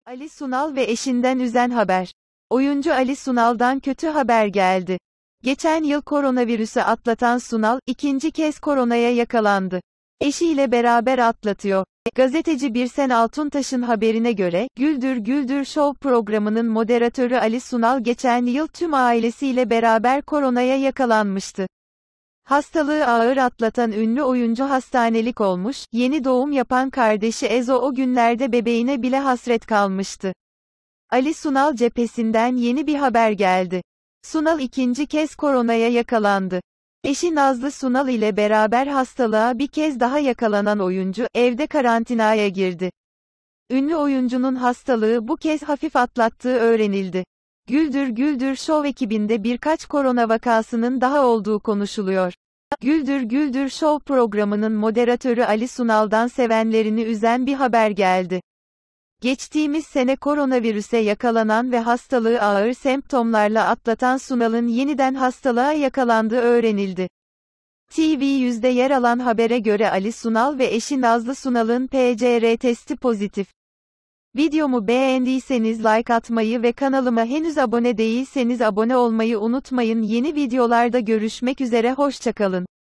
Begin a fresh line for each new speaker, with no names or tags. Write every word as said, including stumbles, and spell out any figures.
Ali Sunal ve eşinden üzen haber. Oyuncu Ali Sunal'dan kötü haber geldi. Geçen yıl koronavirüsü atlatan Sunal, ikinci kez koronaya yakalandı. Eşiyle beraber atlatıyor. Gazeteci Birsen Altuntaş'ın haberine göre, Güldür Güldür Show programının moderatörü Ali Sunal geçen yıl tüm ailesiyle beraber koronaya yakalanmıştı. Hastalığı ağır atlatan ünlü oyuncu hastanelik olmuş, yeni doğum yapan kardeşi Ezo o günlerde bebeğine bile hasret kalmıştı. Ali Sunal cephesinden yeni bir haber geldi. Sunal ikinci kez koronaya yakalandı. Eşi Nazlı Sunal ile beraber hastalığa bir kez daha yakalanan oyuncu, evde karantinaya girdi. Ünlü oyuncunun hastalığı bu kez hafif atlattığı öğrenildi. Güldür Güldür Show ekibinde birkaç korona vakasının daha olduğu konuşuluyor. Güldür Güldür Show programının moderatörü Ali Sunal'dan sevenlerini üzen bir haber geldi. Geçtiğimiz sene koronavirüse yakalanan ve hastalığı ağır semptomlarla atlatan Sunal'ın yeniden hastalığa yakalandığı öğrenildi. T V yüzde yer alan habere göre Ali Sunal ve eşi Nazlı Sunal'ın P C R testi pozitif. Videomu beğendiyseniz like atmayı ve kanalıma henüz abone değilseniz abone olmayı unutmayın. Yeni videolarda görüşmek üzere, hoşça kalın.